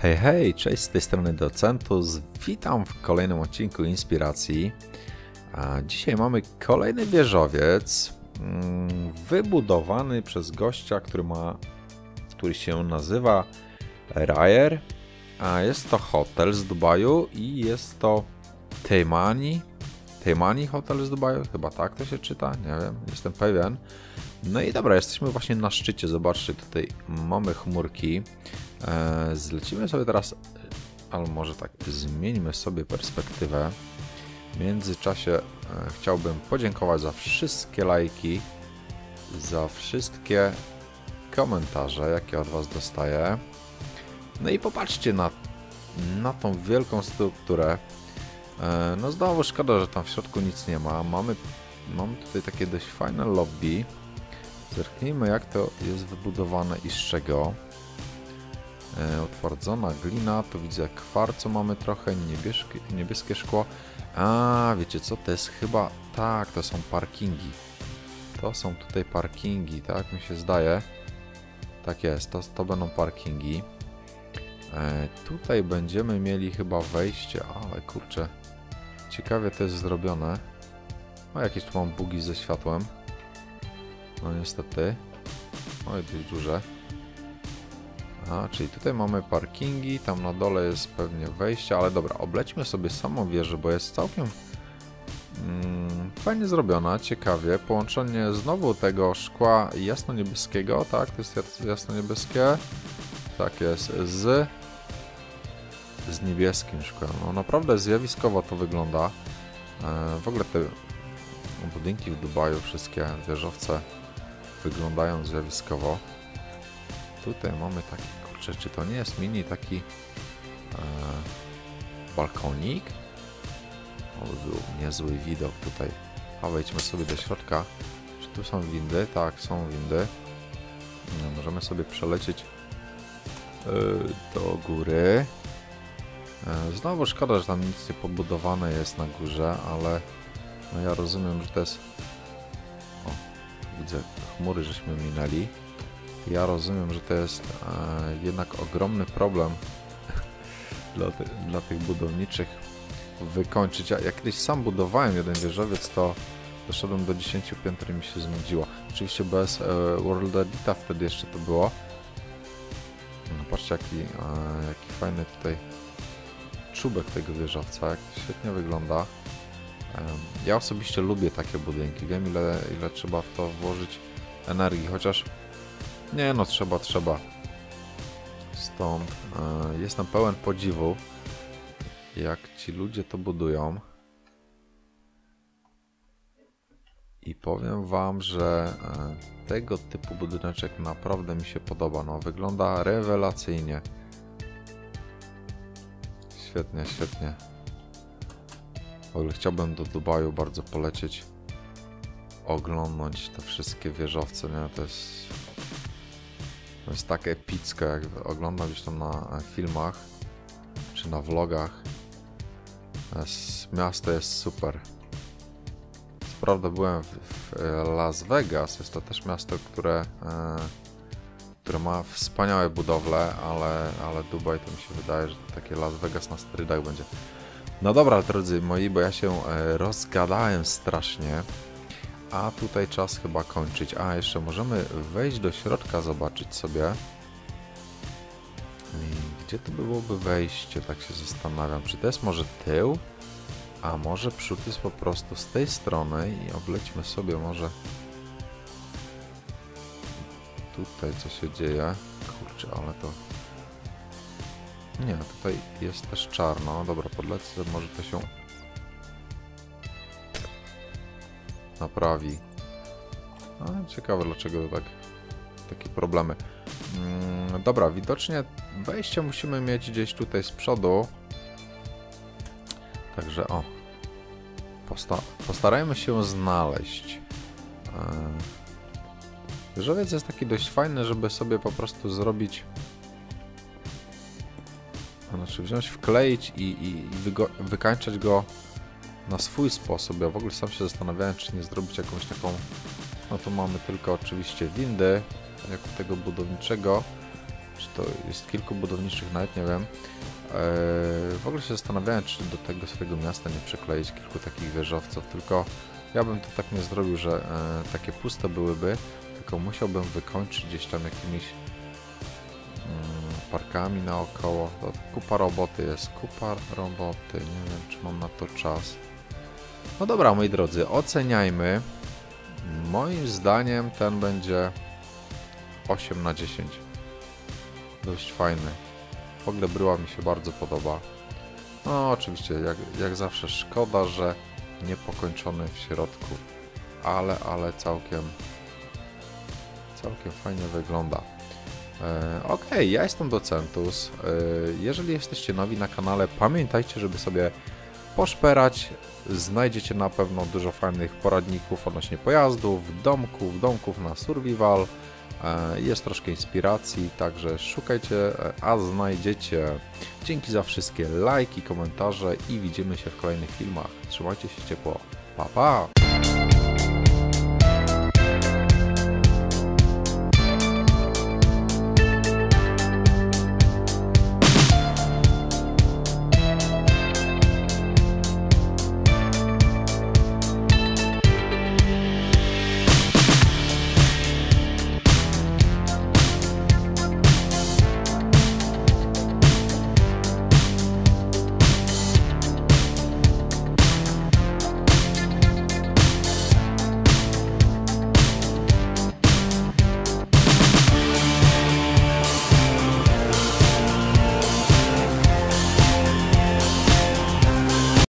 Hej, hej, cześć, z tej strony Docentus. Witam w kolejnym odcinku Inspiracji. A dzisiaj mamy kolejny wieżowiec wybudowany przez gościa, który się nazywa Ryer. A jest to hotel z Dubaju i jest to Teimani Hotel z Dubaju, chyba tak to się czyta, nie wiem, jestem pewien. No i dobra, jesteśmy właśnie na szczycie, zobaczcie, tutaj mamy chmurki. Zlecimy sobie teraz, albo może tak, zmieńmy sobie perspektywę. W międzyczasie chciałbym podziękować za wszystkie lajki, za wszystkie komentarze, jakie od Was dostaję. No i popatrzcie na tą wielką strukturę. No znowu szkoda, że tam w środku nic nie ma. Mamy tutaj takie dość fajne lobby. Zerknijmy, jak to jest wybudowane i z czego. Utwardzona glina, tu widzę kwarcu mamy trochę, niebieskie szkło. A, wiecie co, to jest chyba, tak, to są parkingi. To są tutaj parkingi, tak mi się zdaje. Tak jest, to będą parkingi. Tutaj będziemy mieli chyba wejście, ale kurczę, ciekawie to jest zrobione. O, jakieś tu mam bugi ze światłem. No niestety. Oj, dość duże. A, czyli tutaj mamy parkingi, tam na dole jest pewnie wejście, ale dobra, oblećmy sobie samą wieżę, bo jest całkiem fajnie zrobiona, ciekawie. Połączenie znowu tego szkła jasno-niebieskiego, tak, to jest jasno-niebieskie, tak jest, z niebieskim szkłem. No naprawdę zjawiskowo to wygląda. W ogóle te budynki w Dubaju, wszystkie wieżowce wyglądają zjawiskowo. Tutaj mamy taki, kurczę, czy to nie jest mini taki balkonik? To by był niezły widok tutaj. A wejdźmy sobie do środka. Czy tu są windy? Tak, są windy. No, możemy sobie przelecieć do góry. Znowu szkoda, że tam nic nie pobudowane jest na górze, ale no ja rozumiem, że to jest... O, widzę chmury, żeśmy minęli. Ja rozumiem, że to jest jednak ogromny problem dla tych budowniczych wykończyć. Jak kiedyś sam budowałem jeden wieżowiec, to doszedłem do 10 piętr i mi się znudziło. Oczywiście bez World Edita wtedy jeszcze to było. No, patrzcie, jaki fajny tutaj czubek tego wieżowca, jak to świetnie wygląda. Ja osobiście lubię takie budynki, wiem ile trzeba w to włożyć energii, chociaż nie no, trzeba. Stąd jestem pełen podziwu, jak ci ludzie to budują. I powiem wam, że tego typu budyneczek naprawdę mi się podoba. No, wygląda rewelacyjnie. Świetnie, świetnie. W ogóle chciałbym do Dubaju bardzo polecieć, oglądnąć te wszystkie wieżowce, nie? To jest tak epickie, jak oglądam gdzieś tam na filmach czy na vlogach. Miasto jest super. Co prawda byłem w Las Vegas, jest to też miasto, które ma wspaniałe budowle, ale Dubaj to mi się wydaje, że takie Las Vegas na sterydach będzie. No dobra, drodzy moi, bo ja się rozgadałem strasznie. A tutaj czas chyba kończyć. A, jeszcze możemy wejść do środka, zobaczyć sobie. I gdzie to byłoby wejście? Tak się zastanawiam. Czy to jest może tył? A może przód jest po prostu z tej strony i oblećmy sobie może tutaj, co się dzieje. Kurczę, ale to... Nie, tutaj jest też czarno. Dobra, podlecę, może to się naprawi. A, ciekawe, dlaczego to takie problemy. Dobra, widocznie wejście musimy mieć gdzieś tutaj z przodu. Także o. Postarajmy się znaleźć. Wieżowiec jest taki dość fajny, żeby sobie po prostu zrobić... Znaczy wziąć, wkleić i wykańczać go na swój sposób. Ja w ogóle sam się zastanawiałem, czy nie zrobić jakąś taką... No tu mamy tylko oczywiście windy, jak u tego budowniczego. czy to jest kilku budowniczych, nawet nie wiem. W ogóle się zastanawiałem, czy do tego swojego miasta nie przykleić kilku takich wieżowców, tylko ja bym to tak nie zrobił, że takie puste byłyby, tylko musiałbym wykończyć gdzieś tam jakimiś parkami naokoło. To kupa roboty jest, kupa roboty, nie wiem, czy mam na to czas. No dobra, moi drodzy, oceniajmy. Moim zdaniem ten będzie 8 na 10. Dość fajny. W ogóle bryła mi się bardzo podoba. No oczywiście, jak zawsze szkoda, że nie pokończony w środku. Ale całkiem fajnie wygląda. Okej, ja jestem Docentus. Jeżeli jesteście nowi na kanale, pamiętajcie, żeby sobie poszperać. Znajdziecie na pewno dużo fajnych poradników odnośnie pojazdów, domków na survival. Jest troszkę inspiracji, także szukajcie, a znajdziecie. Dzięki za wszystkie lajki, komentarze i widzimy się w kolejnych filmach. Trzymajcie się ciepło. Pa, pa!